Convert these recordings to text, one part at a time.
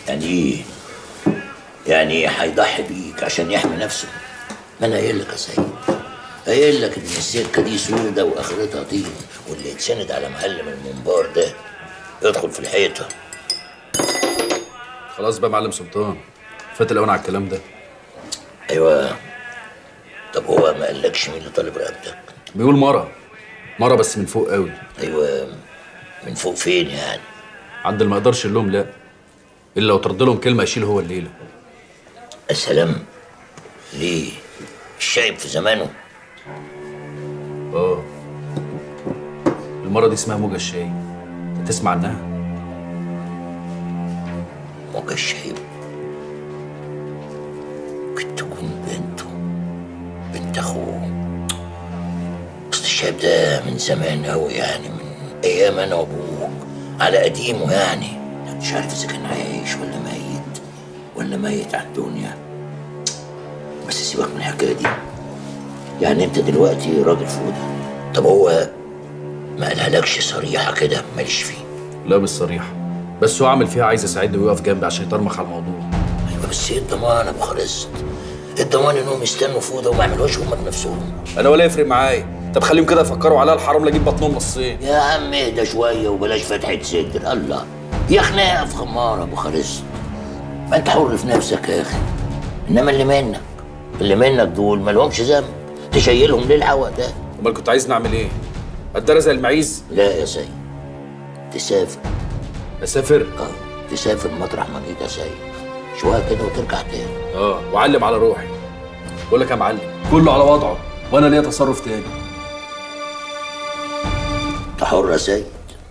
يعني ايه؟ يعني ايه هيضحي بيك عشان يحمي نفسه؟ ما انا قايل لك يا سيد، قايل لك ان السكه دي سودة واخرتها طين، واللي يتسند على معلم المنبار ده يدخل في الحيطه. خلاص بقى معلم سلطان، فات الاوان على الكلام ده. ايوه. طب هو ما قالكش مين اللي طالب رقبتك؟ بيقول مره بس من فوق قوي. ايوه، من فوق فين يعني؟ عند اللي ما يقدرش لهم لا، الا لو ترد لهم كلمه يشيل هو الليله. السلام. ليه؟ الشايب في زمانه. اه، المره دي اسمها موجة الشايب، تسمع عنها؟ موجة الشايب ممكن تكون بنت اخوه. اصل الشايب ده من زمان قوي، يعني من ايام انا وابوك، على قديمه يعني. مش عارف اذا كان عايش ولا ميت على الدنيا. بس سيبك من الحكايه دي. يعني انت دلوقتي راجل فوده، طب هو ما قالهالكش صريحه كده ماليش فيه؟ لا مش صريحه، بس هو عامل فيها عايز يساعدني ويقف جنبي عشان يطرمخ على الموضوع. ايوه بس ايه الضمان يا ابو خالص؟ ايه الضمان انهم يستنوا فوده وما يعملوش هم بنفسهم؟ انا ولا يفرق معايا، طب خليهم كده يفكروا عليها الحرام لا اجيب بطنهم نصين. يا عم اهدى شويه وبلاش فتحه صدر. الله يا خناقه في خماره يا ابو خالص. ما انت حر في نفسك يا اخي، انما اللي منك دول ما لهمش ذنب، تشيلهم ليه العوق ده؟ امال كنت عايزني اعمل ايه؟ اتدرى زي المعيز؟ لا يا سيد، تسافر. اسافر؟ تسافر مطرح ما جيت يا سيد، شويه كده وترجع تاني. واعلم على روحي. بقول لك يا معلم، كله على وضعه وانا ليا تصرف تاني. انت حر يا سيد.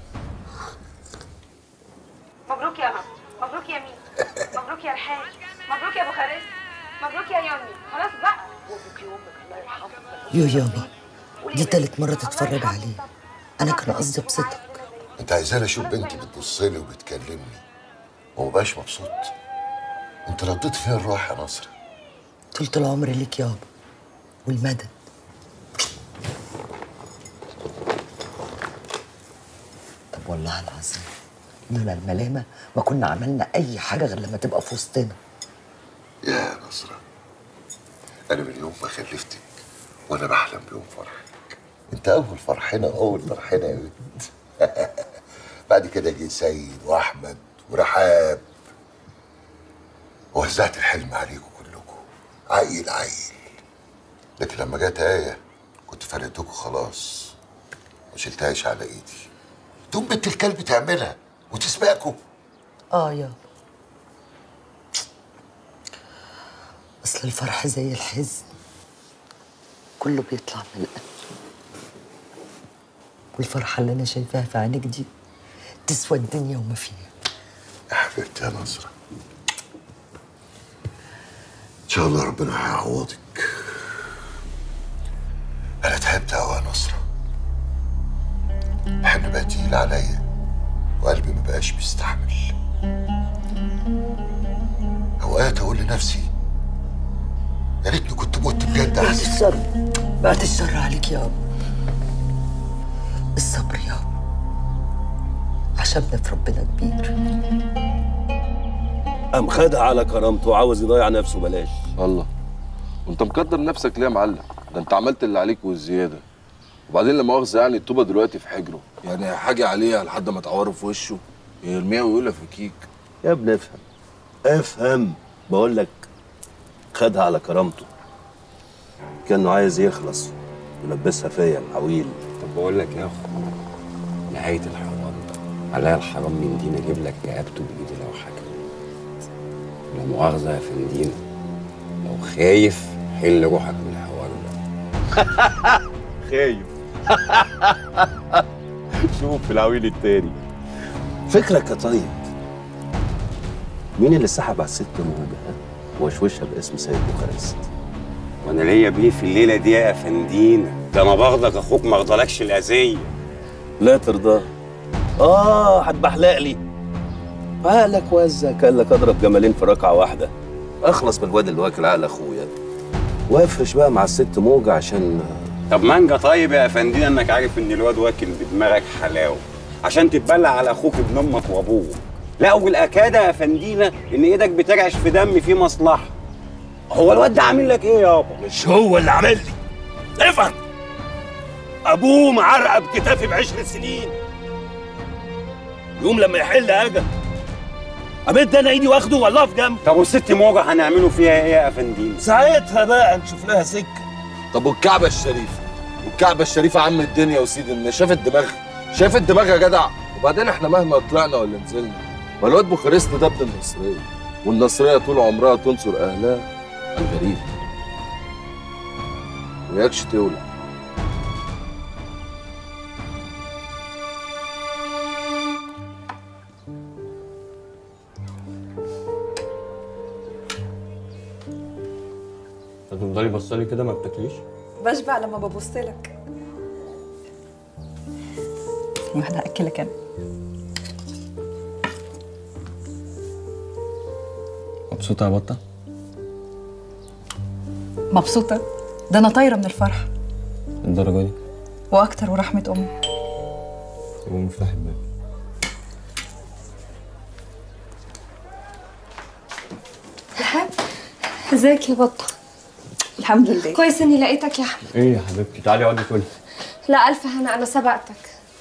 مبروك يا نصر، مبروك يا مين، مبروك يا الحاج، مبروك يا ابو خالد، مبروك يا يومي. خلاص بقى. مبروك يا امك الله يرحمها. يابا دي تالت مرة تتفرج عليه، أنا كان قصدي أبسطك. أنت عايزاني أشوف بنتي بتبصلي وبتكلمني ومبقاش مبسوط؟ أنت رديت فيها الروح يا نصر. طولة العمر ليك يابا والمدد. طب والله العظيم لولا الملامة ما كنا عملنا أي حاجة غير لما تبقى في وسطنا. يا نصرة، أنا من يوم ما خلفتك وأنا بحلم بيوم فرحك. أنت أول فرحنا يا بنت. بعد كده جه سيد وأحمد ورحاب، ووزعت الحلم عليكم كلكم عيل. لكن لما جت آية كنت فرقتكم خلاص، ما شلتهاش على إيدي. تقوم بنت الكلب تعملها وتسبقكوا. يابا أصل الفرح زي الحزن، كله بيطلع من القلب. والفرحة اللي أنا شايفاها في عينيك دي تسوى الدنيا وما فيها. يا حبيبتي يا نصرة، إن شاء الله ربنا هيعوضك. أنا تعبت أوي يا نصرة، الحمل بقى تقيل عليا وقلبي ما بقاش بيستحمل. أوقات أقول لنفسي يا ريتني كنت مت بجد أحسن. بعد الشر عليك يابا، الصبر يابا، عشمنا في ربنا كبير. قام خدها على كرامته وعاوز يضيع نفسه بلاش. الله، وانت مقدر نفسك ليه يا معلم؟ ده انت عملت اللي عليك والزياده. وبعدين لا مؤاخذه يعني الطوبه دلوقتي في حجره، يعني حاجه عليها لحد ما تعوره في وشه يرميها ويقولها في كيك. يا ابني افهم بقول لك، خدها على كرامته، كانه عايز يخلص ولبسها فيا العويل. طب بقول لك يا اخو، نهايه الحوار عليا الحرام من دين اجيب لك رقبته بايدي لو حكم. لا مؤاخذه يا فندينا، لو خايف حل روحك من الحوار ده. خايف. شوف العويل التاني. فكرك يا طيب، مين اللي سحب على الست موجة وشوشها باسم سيد بوخارست؟ وانا ليا بيه في الليله دي يا فندينا؟ ده انا باخدك اخوك ما اغضلكش الاذيه. لا ترضى. هتبحلق لي عقلك وزع، قال لك اضرب جمالين في ركعه واحده. اخلص من الواد اللي واكل عقل اخويا، وافرش بقى مع الست موجة عشان. طب مانجا طيب يا فندينا، انك عارف ان الواد واكل بدماغك حلاوه عشان تتبلع على اخوك ابن امك وابوك. لا والاكاده يا فندينا ان ايدك بترعش في دم فيه مصلحه. هو الواد ده عامل لك ايه يابا؟ مش هو اللي عامل لي، افهم. ابوه معرقه بكتافي ب10 سنين. يوم لما يحل اجل امد انا ايدي واخده والله في جنب. طب والست موجه هنعمله فيها ايه يا فندينا؟ ساعتها بقى نشوف لها سكه. طب والكعبه الشريفه؟ والكعبه الشريفه عم الدنيا وسيد الناس، شافت دماغ، شافت دماغ يا جدع. وبعدين احنا مهما طلعنا ولا نزلنا، ما الواد بوخارست ده ابن النصريه، والنصريه طول عمرها تنصر اهلها على الغريب. وياكش تولع. هتفضلي بصلي كده ما بتاكليش؟ بشبع لما ببص لك. ثانية واحدة هأكلك أنا. مبسوطة يا بطة؟ مبسوطة؟ ده أنا طايرة من الفرح. الدرجة دي؟ وأكتر ورحمة أمي. قومي افتحي الباب. رحاب، ازيك يا بطة؟ الحمد لله. كويس اني لقيتك يا احمد. ايه يا حبيبتي؟ تعالي اقعدي كلي. لا الف هنا، انا سبقتك.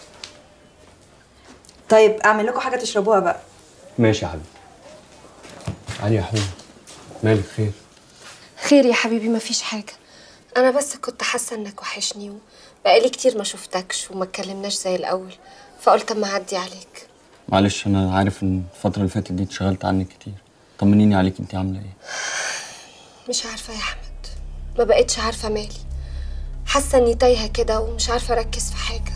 طيب أعمل لكم حاجة تشربوها بقى. ماشي يا حبيبتي. تعالي يا حبيبي. مالك خير؟ خير يا حبيبي، مفيش حاجة. انا بس كنت حاسة انك وحشني، وبقالي كتير ما شفتكش وما اتكلمناش زي الاول، فقلت اما اعدي عليك. معلش انا عارف ان الفترة اللي فاتت دي اتشغلت عنك كتير. طمنيني عليك، انت عاملة ايه؟ مش عارفة يا احمد، ما بقتش عارفة مالي. حاسة اني تايهة كده ومش عارفة اركز في حاجة.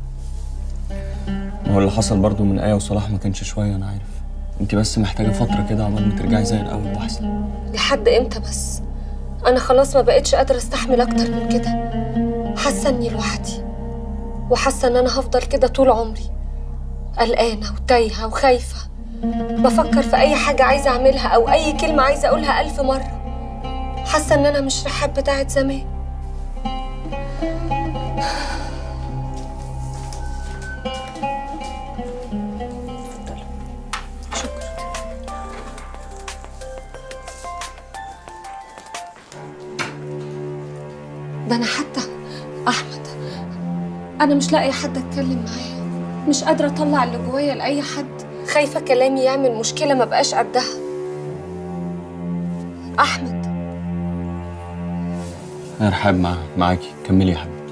هو اللي حصل برضو من آية وصلاح ما كانش شوية، انا عارف. انت بس محتاجة فترة كده عقبال ما ترجعي زي الاول واحسن. لحد امتى بس؟ انا خلاص ما بقتش قادرة استحمل اكتر من كده. حاسة اني لوحدي، وحاسة ان انا هفضل كده طول عمري، قلقانة وتايهة وخايفة، بفكر في اي حاجة عايزة اعملها او اي كلمة عايزة اقولها 1000 مرة. حاسة ان انا مش رحاب بتاعت زمان. ده انا حتى احمد، انا مش لاقي حد اتكلم معاه، مش قادره اطلع اللي جوايا لاي حد، خايفه كلامي يعمل مشكله ما بقاش قدها. احمد. يا رحاب معاكي، كملي يا حبيبتي.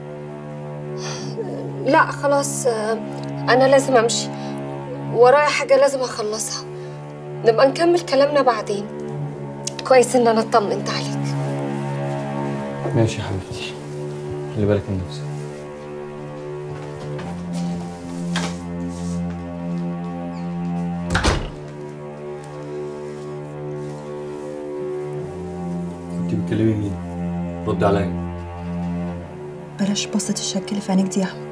لا خلاص، انا لازم امشي، ورايا حاجه لازم اخلصها، نبقى نكمل كلامنا بعدين. كويس ان انا اطمنت عليك. ماشي يا حبيبتي، خلي بالك من نفسك. كنت بتكلمي مين؟ ردي عليا. بلاش بصة الشك اللي في عينيك دي يا أحمد.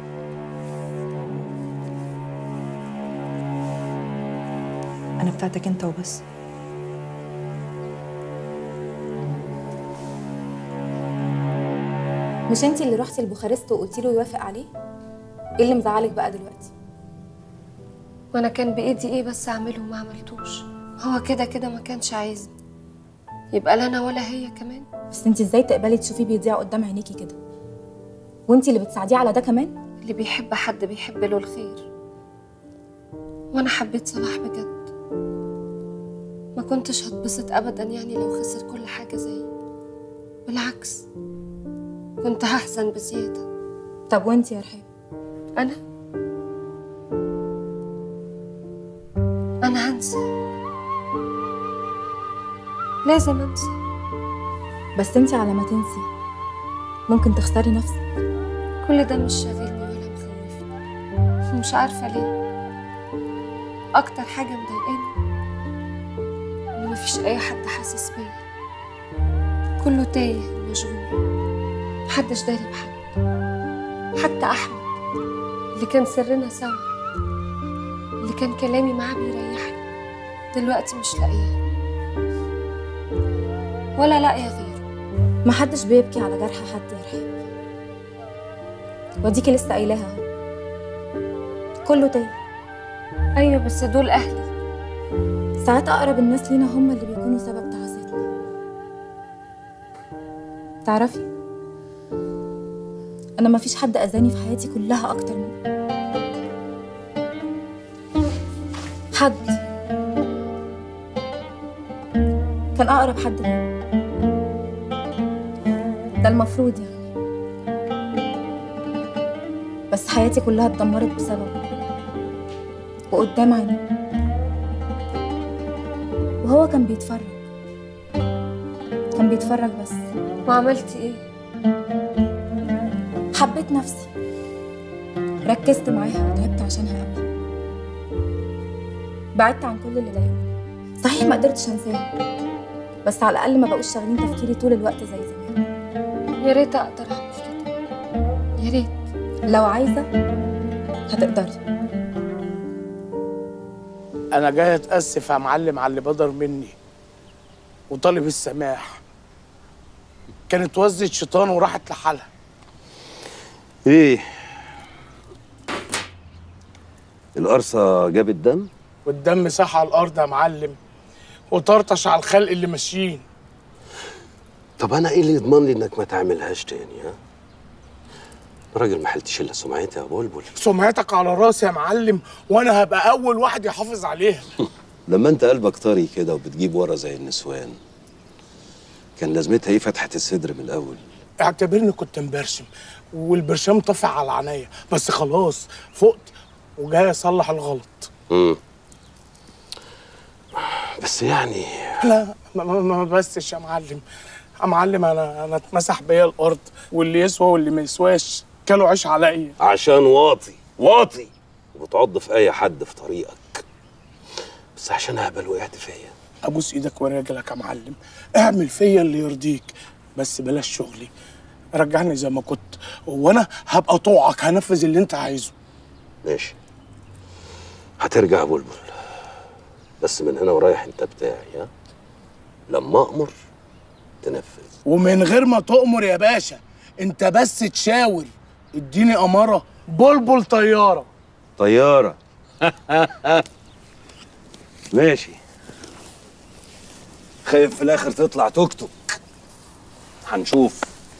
أنا بتاعتك أنت وبس. مش انتي اللي رحتي لبوخارست وقلتي له يوافق عليه؟ ايه اللي مزعلك بقى دلوقتي؟ وانا كان بايدي ايه بس اعمله وما عملتوش؟ هو كده كده ما كانش عايزني، يبقى لا انا ولا هي كمان. بس انتي ازاي تقبلي تشوفيه بيضيع قدام عينيكي كده؟ وانتي اللي بتساعديه على ده كمان؟ اللي بيحب حد بيحب له الخير، وانا حبيت صلاح بجد. ما كنتش هتبسط ابدا يعني لو خسر كل حاجه زيي، بالعكس كنت هحزن بزياده. طب وانتي يا رحاب؟ انا هنسى، لازم انسى. بس انتي على ما تنسي ممكن تخسري نفسك. كل ده مش شاغلني ولا مخوفني، مش عارفه ليه. اكتر حاجه مضايقاني ان مفيش اي حد حاسس بيا، كله تايه ومشغول، محدش داري بحد. حتى احمد اللي كان سرنا سوا، اللي كان كلامي معاه بيريحني، دلوقتي مش لاقيه ولا لاقيه غيره. محدش بيبكي على جرح حد يا رحاب، وديكي لسه قايلاها اهو، كله تايه. ايوه بس دول اهلي. ساعات اقرب الناس لينا هم اللي بيكونوا سبب تعاستنا. تعرفي، انا ما فيش حد اذاني في حياتي كلها اكتر منه. حد كان اقرب حد ليا، ده المفروض يعني، بس حياتي كلها اتدمرت بسببه وقدام عيني، وهو كان بيتفرج، كان بيتفرج بس. وعملتي ايه؟ حبيت نفسي، ركزت معاها وتعبت عشانها قوي، بعدت عن كل اللي ضايقني. صحيح ما قدرتش انساها، بس على الاقل ما بقوش شاغلين تفكيري طول الوقت زي زمان. يا ريت اقدر اعمل كده، يا ريت. لو عايزه هتقدري. انا جاي اتاسف يا معلم على اللي بدر مني وطالب السماح. كانت وزة شيطان وراحت لحالها. ايه القرصة جابت دم؟ والدم ساح على الارض يا معلم وطرطش على الخلق اللي ماشيين. طب انا ايه اللي يضمن لي انك ما تعملهاش تاني؟ ها راجل ما حلتش الا سمعتي يا بلبل. سمعتك على راسي يا معلم، وانا هبقى اول واحد يحافظ عليها. لما انت قلبك طري كده وبتجيب ورا زي النسوان، كان لازمتها ايه فتحة الصدر من الاول؟ اعتبرني كنت مبرشم والبرشام طافع على عينيا، بس خلاص فقت وجاي اصلح الغلط. بس يعني لا ما بسش يا معلم. يا معلم انا اتمسح بيا الارض، واللي يسوى واللي ما يسواش كلوا عيش عليا. عشان واطي وبتعض في اي حد في طريقك، بس عشان اهبل وقعت فيا. ابوس ايدك ورجلك يا معلم، اعمل فيا اللي يرضيك، بس بلاش شغلي، رجعني زي ما كنت، وانا هبقى طوعك، هنفذ اللي انت عايزه. ماشي، هترجع يا بلبل، بس من هنا ورايح انت بتاعي. ها لما امر تنفذ، ومن غير ما تؤمر يا باشا، انت بس تشاور، اديني اماره بلبل طياره. ماشي. خايف في الاخر تطلع توك توك؟ هنشوف.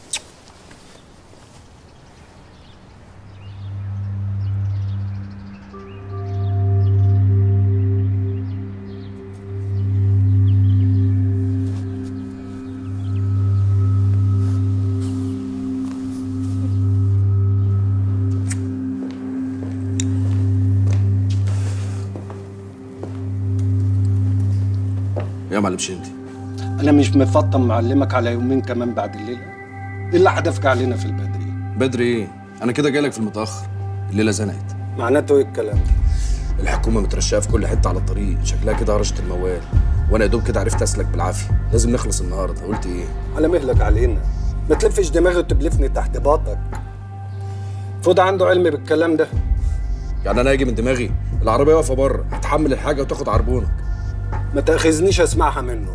يا معلم شندي، انا مش مفطن معلمك على يومين كمان بعد الليله؟ ايه اللي هدفك علينا في البدري؟ بدري ايه؟ انا كده جايلك في المتاخر، الليله زنقت. معناته ايه الكلام ده؟ الحكومه مترشقه في كل حته على الطريق، شكلها كده هرشت الموال، وانا يا دوب كده عرفت اسلك بالعافيه. لازم نخلص النهارده. قلت ايه؟ على مهلك علينا، ما تلفش دماغي وتبلفني تحت باطك. فوضى عنده علم بالكلام ده. يعني انا اجي من دماغي؟ العربيه واقفه بره، هتحمل الحاجه وتاخد عربونك. ما تاخذنيش اسمعها منه.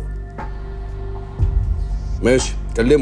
ماشي، كلمه.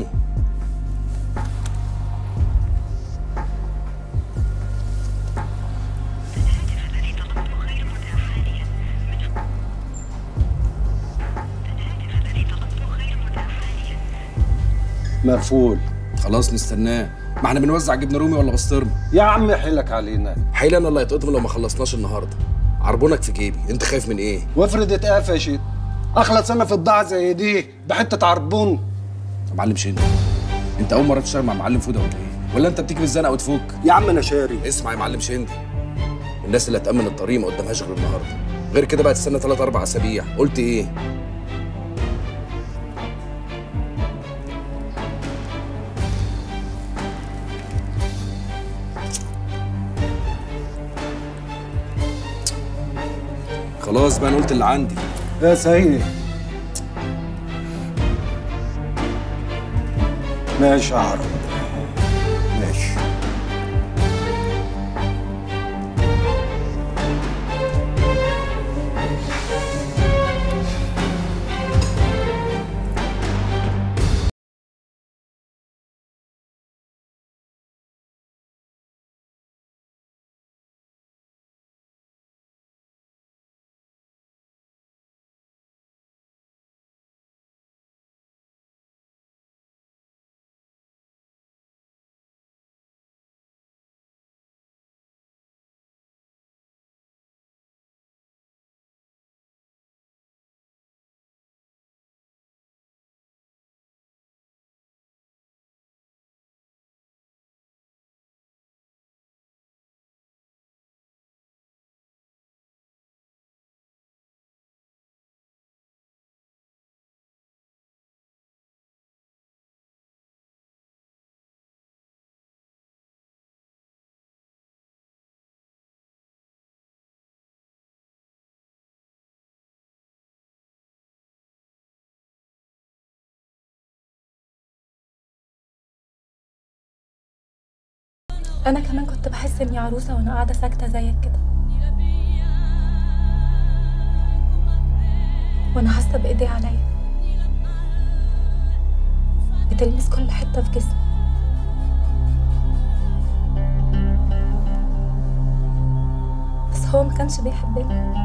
مقفول. خلاص نستناه، ما احنا بنوزع جبنه رومي ولا بسطرمه. يا عم حيلك علينا. حيلي انا اللي هيتقطم لو ما خلصناش النهارده. عربونك في جيبي، انت خايف من ايه؟ وافرض اتقفشت، اخلص انا في بضاعه زي دي بحته عربون؟ يا معلم شندي، انت اول مره تشتغل مع معلم فوده ولا ايه؟ ولا انت بتيجي بالزنقه وتفك؟ يا عم انا شاري. اسمع يا معلم شندي، الناس اللي هتامن الطريق ما قدامهاش غير النهارده، غير كده بقى تستنى 3 4 اسابيع. قلت ايه؟ خلاص بقى انا قلت اللي عندي. يا سيد ماشي يا عرب. انا كمان كنت بحس اني عروسه وانا قاعده ساكته زيك كده، وانا حاسه بايديه عليا بتلمس كل حته في جسمي. بس هو ما كانش بيحبني،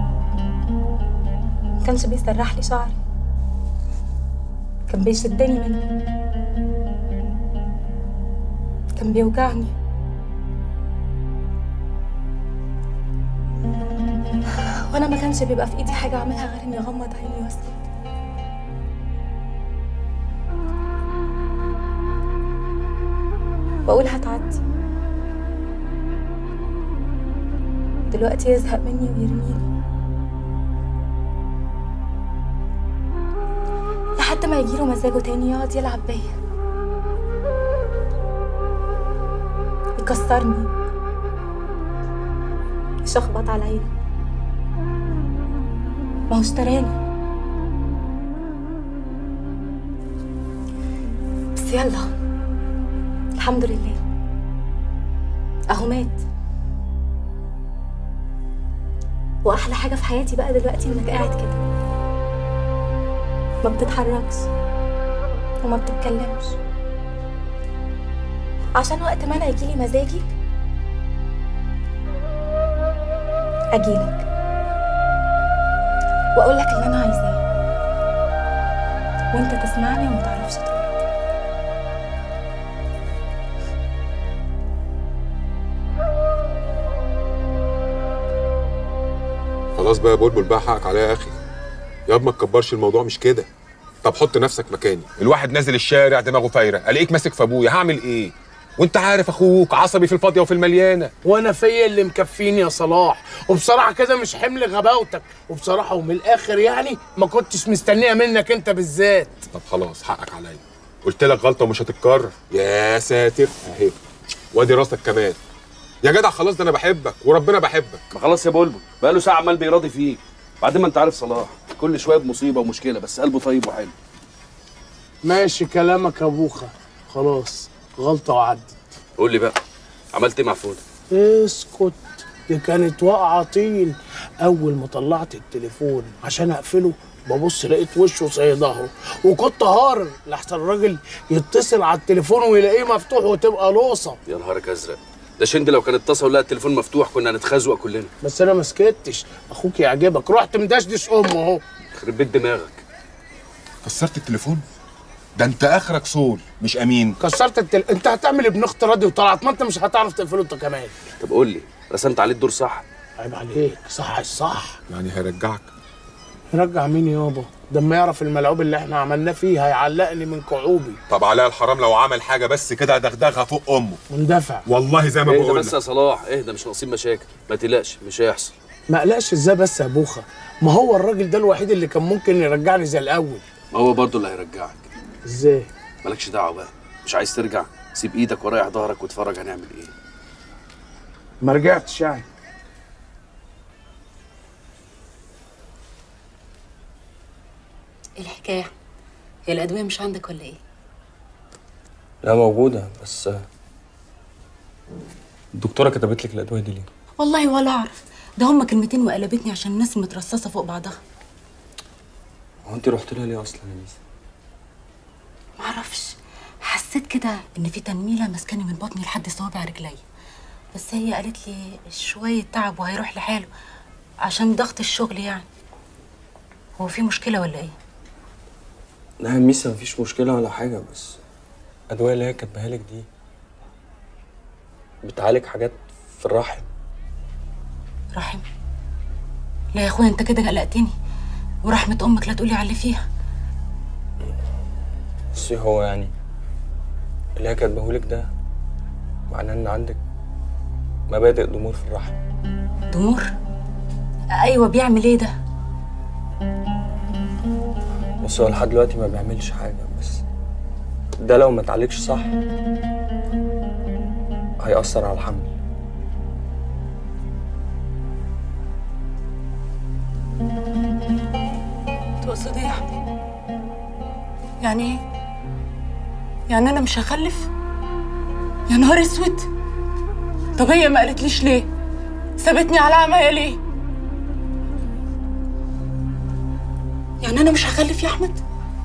ما كانش بيسرح لي شعري، كان بيشدني منه، كان بيوجعني. وانا ما كانش بيبقى في ايدي حاجه اعملها غير اني اغمض عيني واسكت. واقول هتعدي، دلوقتي يزهق مني ويرميني، لحد ما يجيله مزاجه تاني يقعد يلعب بيا، يكسرني، يشخبط عليا. ما هو اشتراني، بس يلا الحمد لله اهو مات. واحلى حاجه في حياتي بقى دلوقتي انك قاعد كده ما بتتحركش وما بتتكلمش، عشان وقت ما انا يجيلي مزاجي اجيلك واقول لك اللي انا عايزاه، وانت تسمعني وما تعرفش ترد. خلاص بقى يا بلبل، بقى حقك عليا يا اخي. ياض ما تكبرش الموضوع، مش كده. طب حط نفسك مكاني، الواحد نازل الشارع دماغه فايره، الاقيك ماسك في ابويا، هعمل ايه؟ وانت عارف اخوك عصبي في الفاضيه وفي المليانه. وانا فيا اللي مكفيني يا صلاح، وبصراحه كده مش حمل غباوتك، وبصراحه ومن الاخر يعني ما كنتش مستنيه منك انت بالذات. طب خلاص حقك عليا، قلت لك غلطه ومش هتتكرر. يا ساتر اهي، وادي راسك كمان. يا جدع خلاص، ده انا بحبك وربنا بحبك. ما خلاص يا بلبل، بقاله ساعه عمال بيراضي فيك. بعدين ما انت عارف صلاح كل شويه بمصيبه ومشكله، بس قلبه طيب وحلو. ماشي كلامك يا بوخه، خلاص غلطه وعدت. قول لي بقى، عملت ايه مع فوده؟ اسكت، دي كانت واقعه طين. اول ما طلعت التليفون عشان اقفله ببص لقيت وشه زي ظهره، وكنت هارن لحسن الراجل يتصل على التليفون ويلاقيه مفتوح وتبقى لوصه. يا نهارك ازرق، ده شند لو كان اتصل ولقى التليفون مفتوح كنا هنتخزوق كلنا. بس انا ما سكتش، اخوك يعجبك، رحت مدشدش امه اهو. يخرب بيت دماغك. كسرت التليفون؟ ده انت اخرك صول مش امين. كسرت انت هتعمل ابن اخت راضي وطلعت، ما انت مش هتعرف تقفله انت كمان. طب قول لي، رسمت عليه الدور صح؟ عيب عليك، صح الصح. يعني هيرجعك؟ يرجع مين يابا؟ ده اما يعرف الملعوب اللي احنا عملناه فيه هيعلقني من كعوبي. طب عليا الحرام لو عمل حاجه بس كده دغدغها فوق امه. مندفع والله زي ما بقول. اهدى بس يا صلاح، اهدى، مش ناقصين مشاكل، ما تقلقش مش هيحصل. ما اقلقش ازاي بس يا بوخه؟ ما هو الراجل ده الوحيد اللي كان ممكن يرجعني زي الاول. ما هو برضه اللي هيرجعك. ازاي؟ مالكش دعوه بقى، مش عايز ترجع سيب ايدك ورايح ظهرك واتفرج هنعمل ايه. ما رجعتش يعني؟ ايه الحكايه؟ هي الادويه مش عندك ولا ايه؟ لا موجودة، بس الدكتورة كتبت لك الأدوية دي ليه؟ والله ولا اعرف، ده هما كلمتين وقلبتني عشان الناس مترصصه فوق بعضها. هو أنت رحت لها ليه أصلا يا ميس؟ معرفش، حسيت كده ان في تنميله ماسكاني من بطني لحد صوابع رجلي، بس هي قالت لي شويه تعب وهيروح لحاله عشان ضغط الشغل يعني. هو في مشكله ولا ايه؟ لا يا ميس مفيش مشكلة ولا حاجة، بس الأدوية اللي هي كاتباها لك دي بتعالج حاجات في الرحم. رحم؟ لا يا اخويا انت كده قلقتني، ورحمه امك لا تقولي على اللي فيها. بصي، هو يعني اللي هي كاتباهولك ده معناه ان عندك مبادئ ضمور في الرحم. ضمور؟ ايوه، بيعمل ايه ده؟ بس هو لحد دلوقتي ما بيعملش حاجة، بس ده لو ما اتعالجش صح هيأثر على الحمل. تقصد ايه يا حبيبي؟ يعني ايه؟ يعني انا مش هخلف؟ يا نهار اسود، طب هي ما قالتليش ليه؟ سابتني على عماية ليه؟ يعني انا مش هخلف يا احمد؟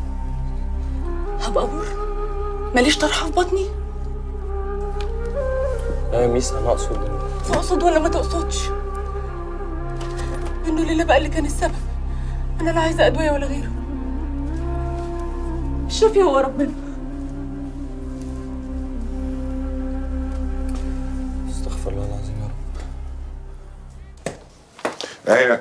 هبقى بر؟ ماليش طرحه في بطني؟ لا يا ميس، انا تقصد ولا ما تقصدش؟ انه ليلى بقى اللي كان السبب. انا لا عايزه ادويه ولا غيره. شوفي هو ربنا. استغفر الله العظيم يا رب. ايه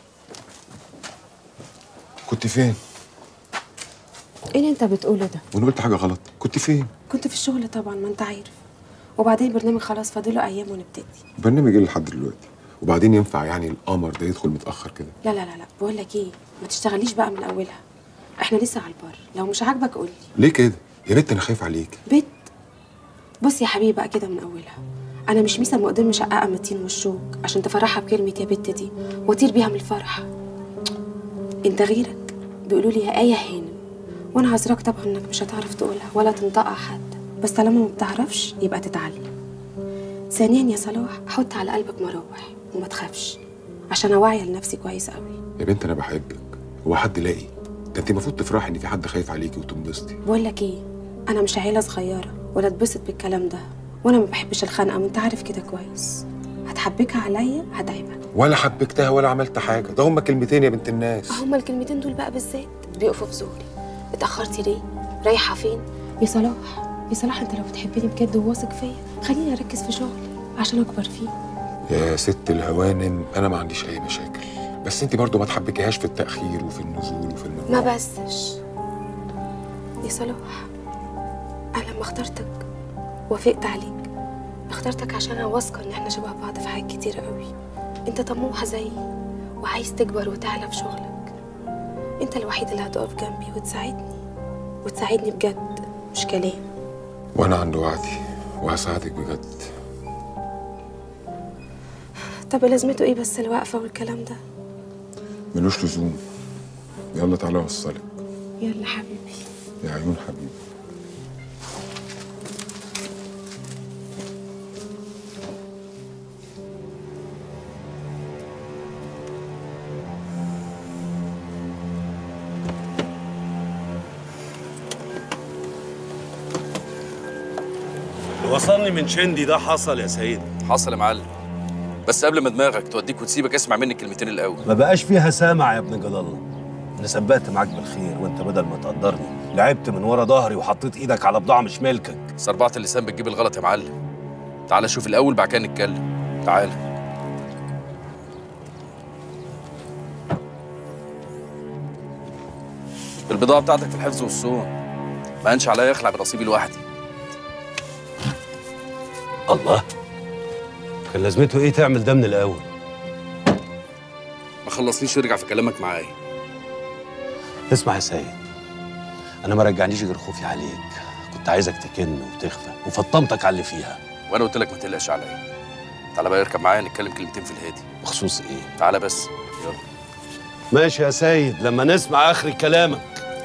كنت فين؟ ايه اللي انت بتقوله ده؟ وانا قلت حاجه غلط؟ كنت فين؟ كنت في الشغل طبعا، ما انت عارف. وبعدين البرنامج خلاص فاضله ايام ونبتدي. برنامج ايه لحد دلوقتي؟ وبعدين ينفع يعني القمر ده يدخل متاخر كده؟ لا لا لا لا، بقول لك ايه، ما تشتغليش بقى من اولها. احنا لسه على البر، لو مش عاجبك قول لي. ليه كده؟ يا بنت انا خايف عليك. بت بص يا حبيبي بقى كده من اولها. انا مش ميسه مقدم مشققه متين والشوك عشان تفرحها بكلمه يا بت دي وطير بيها من الفرح. انت غيرك بيقولوا لي يا ايه هانم، وانا عذراك طبعا انك مش هتعرف تقولها ولا تنطقها حتى، بس طالما ما بتعرفش يبقى تتعلم. ثانيا يا صلاح، حط على قلبك مراوح وما تخافش عشان اوعي لنفسي كويس قوي. يا بنت انا بحبك، هو حد لاقي؟ ده انت المفروض تفرحي ان في حد خايف عليكي وتنبسطي. بقول لك ايه، انا مش عيله صغيره ولا اتبسط بالكلام ده، وانا ما بحبش الخنقه وانت عارف كده كويس. هتحبكها عليا هتعبك. ولا حبكتها ولا عملت حاجه، ده هما كلمتين يا بنت الناس. هما الكلمتين دول بقى بالذات بيقفوا في زوري. اتاخرتي ليه؟ رايحه فين؟ يا صلاح يا صلاح، انت لو بتحبني بجد وواثق فيا خليني اركز في شغلي عشان اكبر فيه. يا ست الهوانم انا ما عنديش اي مشاكل، بس انت برضو ما تحبكيهاش في التاخير وفي النزول وفي ما بسش يا صلاح. انا لما اخترتك وافقت عليك، اخترتك عشان انا واثقه ان احنا شبه بعض في حاجات كتير قوي. انت طموحه زيي وعايز تكبر وتعلى في شغلك. انت الوحيد اللي هتقف جنبي وتساعدني بجد، مش كلام. وانا عند وعدي وهساعدك بجد. طب لازمته ايه بس الوقفه والكلام ده؟ ملوش لزوم. يلا تعالى اوصلك. يلا حبيبي. يا عيون حبيبي. وصلني من شندي ده حصل يا سيد. حصل يا معلم، بس قبل ما دماغك توديك وتسيبك اسمع مني الكلمتين الاول. ما بقاش فيها سامع يا ابن جلال الله. انا سبقت معاك بالخير وانت بدل ما تقدرني لعبت من ورا ظهري وحطيت ايدك على بضاعه مش ملكك. سربعة اللسان بتجيب الغلط يا معلم. تعالى شوف الاول بعد كده نتكلم. تعالى. البضاعه بتاعتك في الحفظ والصون، ما كانش عليا يخلع بنصيبي لوحدي. الله، كان لازمته ايه تعمل ده من الاول؟ ما خلصنيش وارجع في كلامك معايا. اسمع يا سيد، انا ما رجعنيش غير خوفي عليك. كنت عايزك تكن وتخفى وفطمتك على اللي فيها. وانا قلت لك ما تقلقش عليا. تعالى بقى اركب معايا نتكلم كلمتين في الهادي. بخصوص ايه؟ تعالى بس يلا. ماشي يا سيد، لما نسمع اخر كلامك.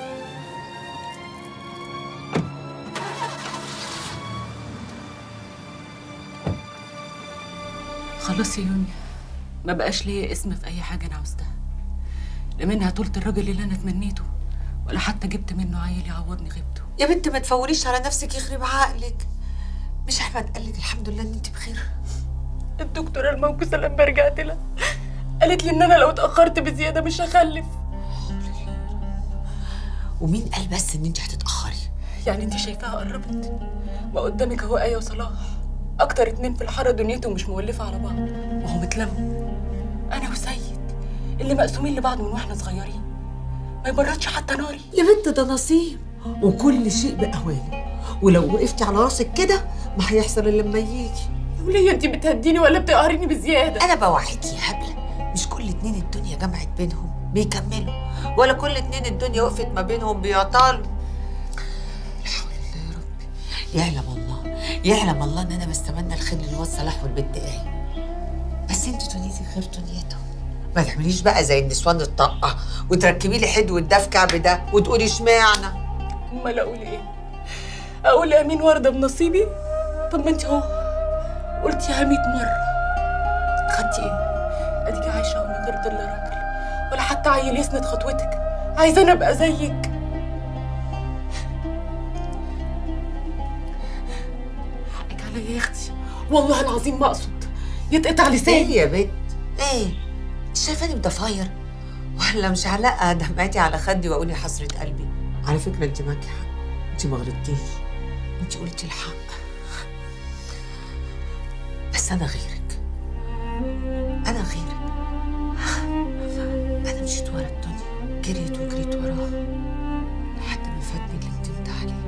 خلاص يا يونيا، ما بقاش ليا اسم في اي حاجه انا عاوزتها. لا منها طولة الراجل اللي انا تمنيته، ولا حتى جبت منه عيل يعوضني غيبته. يا بنت ما تفوريش على نفسك، يخرب عقلك. مش احمد قال لك الحمد لله ان انت بخير؟ الدكتوره الموجوده لما رجعت لها قالت لي ان انا لو اتاخرت بزياده مش هخلف. ومين قال بس ان انت هتتاخري؟ يعني انت شايفاها قربت؟ ما قدامك اهو ايه وصلاح، اكتر اتنين في الحاره دنيتهم مش مولفه على بعض وهم اتلموا. انا وسيد اللي مقسومين لبعض من واحنا صغيرين، ما يبردش حتى ناري. يا بنت ده نصيب، وكل شيء باوانه، ولو وقفتي على راسك كده ما هيحصل الا لما يجي. يا وليه انت بتهديني ولا بتقهريني بزياده؟ انا بوعيكي يا هبله، مش كل اتنين الدنيا جمعت بينهم بيكملوا، ولا كل اتنين الدنيا وقفت ما بينهم بيعطلوا. لا حول الله يا ربي. يعلم الله ان انا بستمنى الخير للواد صلاح والبنت ايه. بس انت تنيتي خير تنيتهم، ما تعمليش بقى زي النسوان الطاقه وتركبي لي حد والدف كعب ده وتقولي اشمعنى. امال اقول ايه؟ اقول امين وارده بنصيبي؟ طب ما انت اهو قلتيها 100 مرة. خدتي ايه؟ اديكي عايشة ومن غير ظل راجل ولا حتى عيل يسند خطوتك. عايزة انا ابقى زيك. حقك عليا يا اختي، والله العظيم ما اقصد. يتقطع لساني. ايه يا بنت؟ ايه؟ انت شايفاني بضفاير؟ ولا مش علاقة دمعتي على خدي واقول يا حسرة قلبي؟ على فكرة انت معاكي حق، انت ما غلطتيش، انت قلتي الحق. بس انا غيرك، انا غيرك. انا مشيت ورا الدنيا، جريت وجريت وراها لحد ما فاتني اللي ندمت عليه.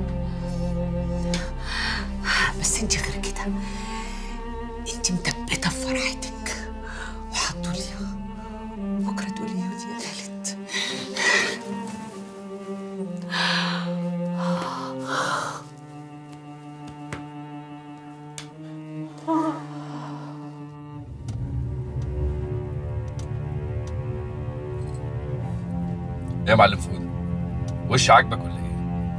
بس انت غير كده، انت مثبته في فرحتك وحطوليها، بكره تقولي يودي قالت. يا معلم فودة، وش عاجبك ولا ايه؟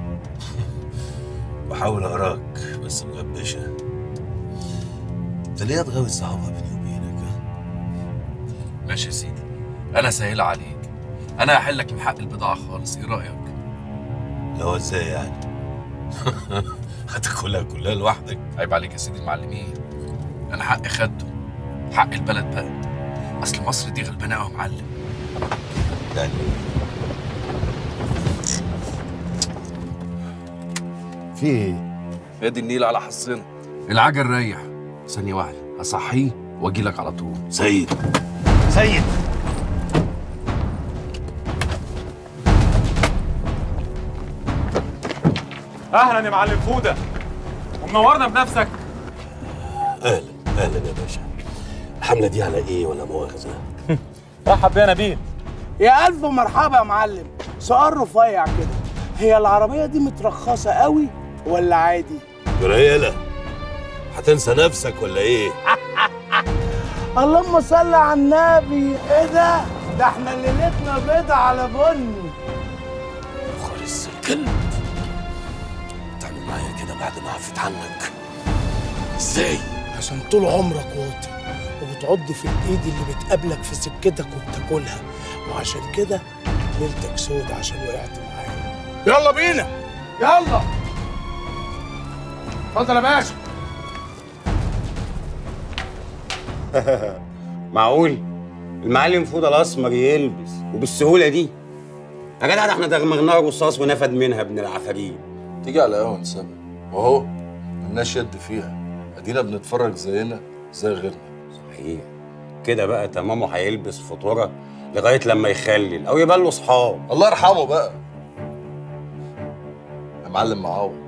بحاول اقراك بس مغبشه. انت ليه هتغاوي الصحافه بيني وبينك؟ ماشي يا سيدي، انا سهل عليك. انا هحل لك من حق البضاعه خالص، ايه رايك؟ اللي هو ازاي يعني؟ هتاكلها كلها لوحدك؟ عيب عليك يا سيدي المعلمين، انا حقي خدته، حق البلد بقى. اصل مصر دي غلبانه قوي يا معلم. يعني في ايه؟ يا دي النيل على حظنا. العجل ريح، ثانيه واحده هصحيه واجي لك على طول. سيد سيد، اهلا يا معلم فوده، ومنورنا بنفسك. اهلا اهلا يا باشا. الحمله دي على ايه ولا مؤاخذه؟ رحب بينا بيه. يا الف مرحبا يا معلم. سؤال رفيع كده، هي العربيه دي مترخصه قوي ولا عادي؟ جريلة هتنسى نفسك ولا ايه؟ اللهم صل على النبي. ايه ده؟ ده احنا ليلتنا بيضة على بني. خالص الكلب، تعمل معايا كده بعد ما عفيت عنك؟ ازاي؟ عشان طول عمرك واطي وبتعض في الايد اللي بتقابلك في سكتك وبتاكلها، وعشان كده ليلتك سود عشان وقعت معايا. يلا بينا يلا. اتفضل يا باشا. معقول المعلم فوده الاسمر يلبس وبالسهوله دي؟ يا جدع ده احنا دغمغناها رصاص ونفد منها ابن العفاريت. تيجي على قهوه نسمع واهو ملناش يد فيها، ادينا بنتفرج زينا زي غيرنا. صحيح كده بقى تمامه هيلبس فطوره لغايه لما يخلل او يبقى له اصحاب. الله يرحمه بقى يا معلم معاوض.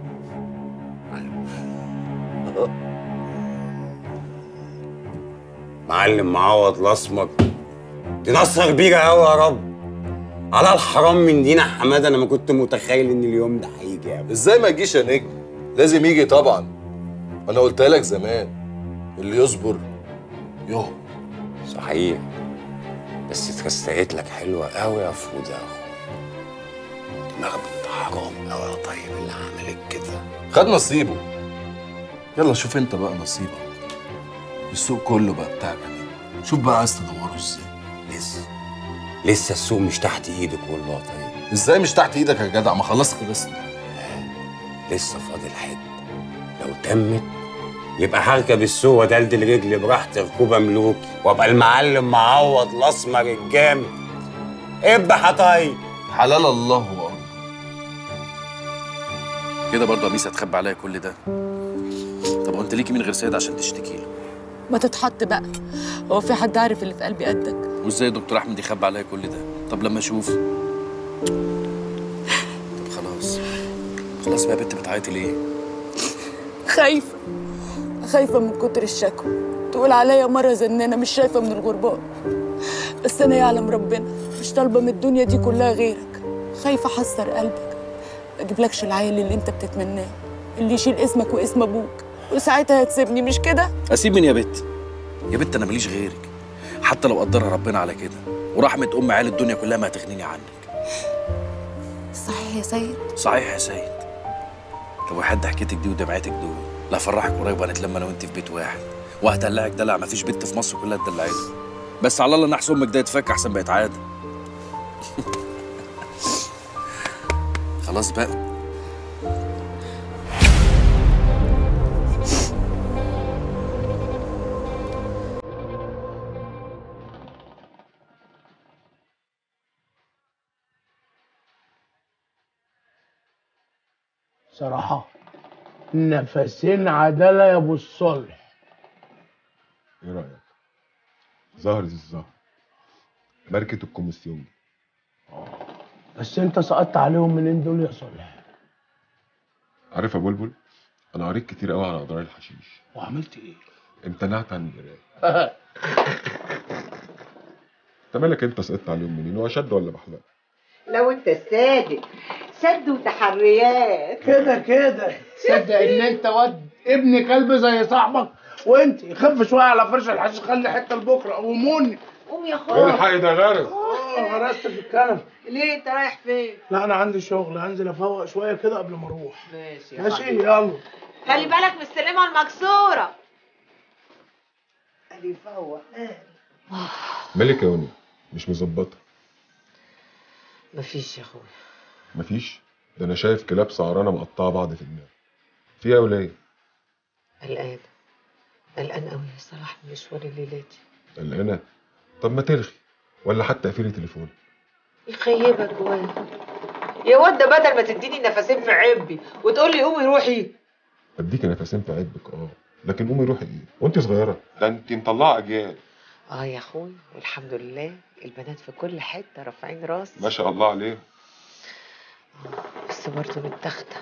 معلم معوض الاسمر، دي نصره كبيره قوي يا رب. على الحرام من دينا حماده، انا ما كنت متخيل ان اليوم ده هيجي يا ازاي ما يجيش يا نجم؟ لازم يجي طبعا. انا قلتها لك زمان، اللي يصبر يهبط. صحيح، بس اترستقت لك حلوه قوي يا فوده يا اخويا. دماغ بنت حرام قوي يا طيب اللي عملت كده. خد نصيبه. يلا شوف انت بقى نصيبك. السوق كله بقى بتاعك. شوف بقى عايز تدوره ازاي. لسه السوق مش تحت ايدك والله. طيب ازاي مش تحت ايدك يا جدع؟ ما خلصت لسه فاضل حته، لو تمت يبقى هركب السوق ودلدل رجلي براحتي ركوبه ملوكي وابقى المعلم معوض الاسمر الجامد. ابح يا طيب. حلال الله وارض. كده برضه قميص هتخبي عليا كل ده؟ طب وانت ليكي مين غير سيد عشان تشتكي له؟ ما تتحط بقى، هو في حد عارف اللي في قلبي قدك؟ وازاي دكتور احمد يخبي عليا كل ده؟ طب لما اشوف. طب خلاص بقى يا بنت، بتعيطي ليه؟ خايفة من كتر الشكوى، تقول عليا مرة زنانة مش شايفة من الغرباء. بس أنا يعلم ربنا مش طالبة من الدنيا دي كلها غيرك. خايفة أحسر قلبك، ما أجيبلكش العيل اللي أنت بتتمناه، اللي يشيل اسمك واسم أبوك، وساعتها هتسيبني مش كده؟ أسيب مين يا بت؟ يا بت أنا ماليش غيرك، حتى لو قدرها ربنا على كده، ورحمة أم عيال الدنيا كلها ما هتغنيني عنك. صحيح يا سيد؟ صحيح يا سيد. لو حد حكيتك دي ودمعتك دول لا فرحك قريب وهنتلم انا وانت في بيت واحد، وهدلعك دلع مفيش بنت في مصر كلها اتدلعته. بس على الله نحس امك ده يتفك احسن بقت عاده. خلاص بقى. صراحة نفسين عدالة يا ابو الصلح. ايه رايك؟ ظهر زي الزهر، ماركة الكوميسيون. بس انت سقطت عليهم منين دول يا صلح؟ عارف يا بلبل، انا قريت كتير قوي على اضرار الحشيش. وعملت ايه؟ امتنعت عن القرايه. انت مالك؟ انت سقطت عليهم منين؟ هو شد ولا بحلقه؟ لو انت صادق شد وتحريات كده صدق ان انت واد ابن كلب زي صاحبك، وانت خف شويه على فرش الحشيش، خلي حته لبكره. قوموني. قوم يا اخويا. الحق ده غرق. غرست في الكنب. ليه انت رايح فين؟ لا انا عندي شغل، هنزل افوق شويه كده قبل ما اروح. ماشي ماشي يلا. خلي بالك من السلمه المكسوره. قال يفوق. مالك يا وني؟ مش مظبطه؟ مفيش يا اخويا. مفيش؟ ده انا شايف كلاب سعرانه مقطعه بعض في دماغي. في ايه يا وليه؟ قلقان قوي يا صلاح من مشوار الليلاتي. قلقانه؟ طب ما تلغي، ولا حتى اقفلي تليفون. يخيبك جوايا يا واد، ده بدل ما تديني نفسين في عبي وتقول لي قومي روحي. اديكي نفسين في عبك لكن قومي روحي ايه؟ وانت صغيره؟ ده انت مطلعه اجيال. يا اخوي والحمد لله، البنات في كل حته رافعين راسي ما شاء الله عليهم. بس برضه متاخده.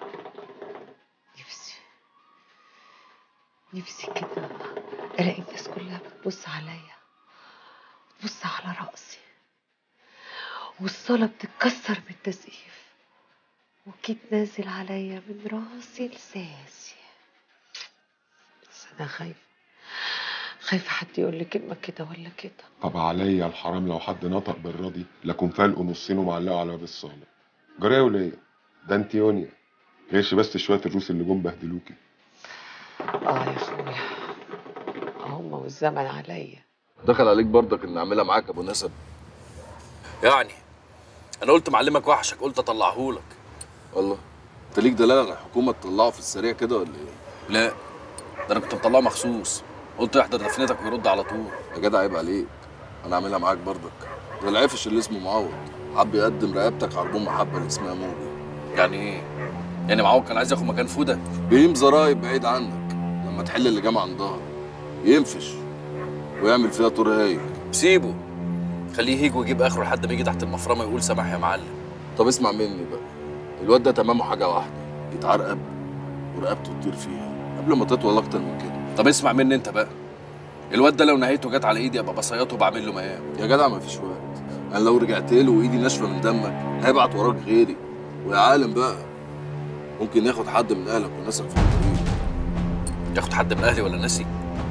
نفسي كده الاقي الناس كلها بتبص عليا، بتبص على راسي، والصاله بتتكسر من التسقيف، وكيت نازل عليا من راسي لساسي. بس انا خايفه حد يقول لي كلمه كده ولا كده. طب عليا الحرام لو حد نطق بالراضي لكن فالقوا نصين ومعلقوا على باب الصاله. جريه وليه؟ ده انت يونيا غيرش بس شويه الروس اللي جم بهدلوكي. يا اخويا هم والزمن عليا. دخل عليك برضك ان اعملها معاك ابو نسب. يعني انا قلت معلمك وحشك، قلت اطلعهولك. والله انت ليك دلاله على الحكومه تطلعه في السريع كده ولا ايه؟ لا ده انا كنت مطلعه مخصوص، قلت يحضر دفنتك ويرد على طول. يا جدع عيب عليك، انا اعملها معاك برضك. ده العفش اللي اسمه معوض حب يقدم رقبتك عربون محبه اللي اسمها موجي. يعني ايه؟ يعني معوض كان عايز ياخد مكان فوده؟ بيقيم زرايب بعيد عنك لما تحل اللي جمع عن ظهره، ينفش ويعمل فيها طور هايل. سيبه خليه يهيج ويجيب اخره لحد ما يجي تحت المفرمه يقول سامح يا معلم. طب اسمع مني بقى، الواد ده تمامه حاجه واحده، يتعرقب ورقبته تطير فيها قبل ما تطول اكتر من كده. طب اسمع مني انت بقى، الواد ده لو نهايته جت على ايدي ابقى بصياته وبعمل له مقام. يا جدع مفيش وقت، انا لو رجعت له وايدي ناشفه من دمك هيبعت وراك غيري. ويا عالم بقى ممكن ياخد حد من اهلك وناسك في الطريق. ياخد حد من اهلي ولا ناسي؟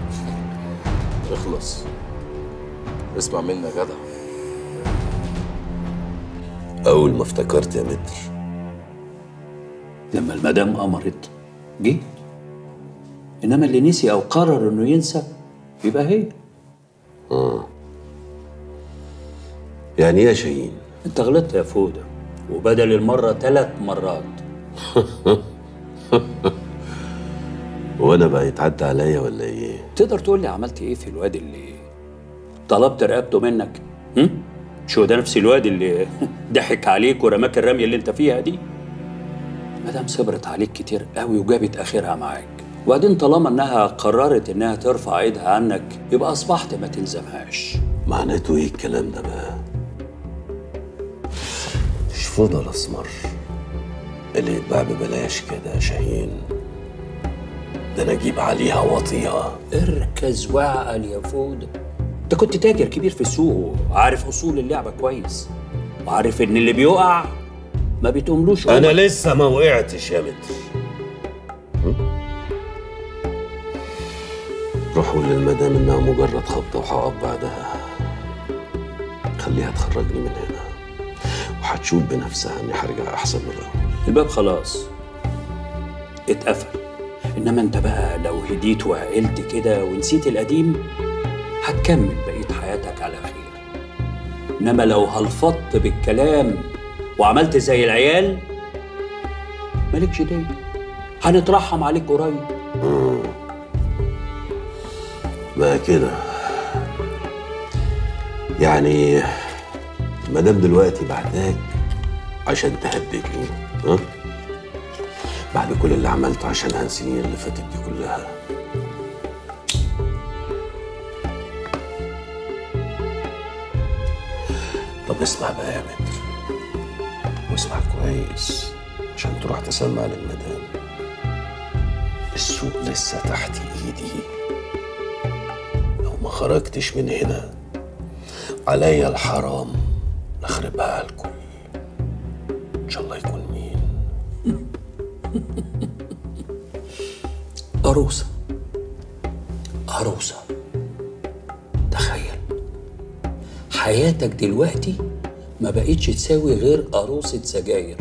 اخلص اسمع مني يا جدع. أول ما افتكرت يا متر لما المدام أمرت جه، إنما اللي نسي أو قرر إنه ينسى يبقى هي. يعني إيه يا شاهين؟ أنت غلطت يا فودة، وبدل المرة 3 مرات. وأنا بقى يتعدى عليا ولا إيه؟ تقدر تقول لي عملت إيه في الواد اللي طلبت رقبته منك؟ شو ده نفس الواد اللي ضحك عليك ورماك الرمية اللي أنت فيها دي؟ مدام صبرت عليك كتير قوي وجابت آخرها معاك، وبعدين طالما إنها قررت إنها ترفع إيدها عنك يبقى أصبحت ما تلزمهاش. معناته إيه الكلام ده بقى؟ مش فضل أسمر اللي يتباع ببلاش كده يا شاهين، ده أنا أجيب عليها وطيها. اركز واعقل يا فودة، أنت كنت تاجر كبير في السوق وعارف أصول اللعبة كويس، وعارف إن اللي بيقع ما بتقوملوش. أنا لسه ما وقعتش يا متر. روحوا للمدام إنها مجرد خبطة وهقف بعدها. خليها تخرجني من هنا وهتشوف بنفسها إني هرجع أحسن من الأول. الباب خلاص اتقفل، انما انت بقى لو هديت وعقلت كده ونسيت القديم هتكمل بقية حياتك على خير. انما لو هلفطت بالكلام وعملت زي العيال مالكش ديه، هنترحم عليك قريب. ما كده يعني مدام دلوقتي بعتاك عشان تهددني، ها؟ بعد كل اللي عملته عشانها السنين اللي فاتت دي كلها. طب اسمع بقى يا متر، واسمع كويس عشان تروح تسمع للمدام. السوق لسه تحت ايدي، لو ما خرجتش من هنا عليا الحرام نخربها على الكل. ان شاء الله يكون مين؟ عروسة عروسة. تخيل حياتك دلوقتي ما بقتش تساوي غير عروسة سجاير.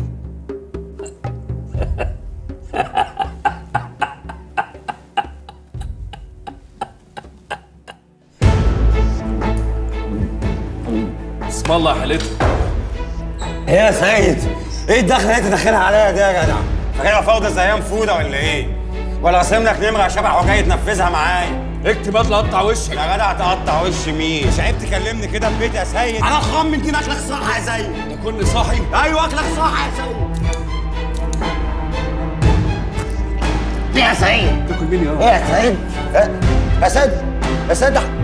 اسم الله يا حلتها. ايه يا سيد؟ ايه الدخله اللي انت داخلها عليا دي يا جدع؟ فاكرها فوضى زي ايام فوده ولا ايه؟ ولا قاسم لك نمره شبح وجاي تنفذها معايا؟ اكتب اطلع اقطع وشك. يا جدع تقطع وش مين؟ مش عيب تكلمني كده في بيتي يا سيد؟ انا خمن كده اكلك صح يا سيد. تكون صاحي؟ ايوه اكلك صح يا سيد. ايه يا سيد؟ تاكل مين يا ايه يا سيد؟ يا سيد يا سيد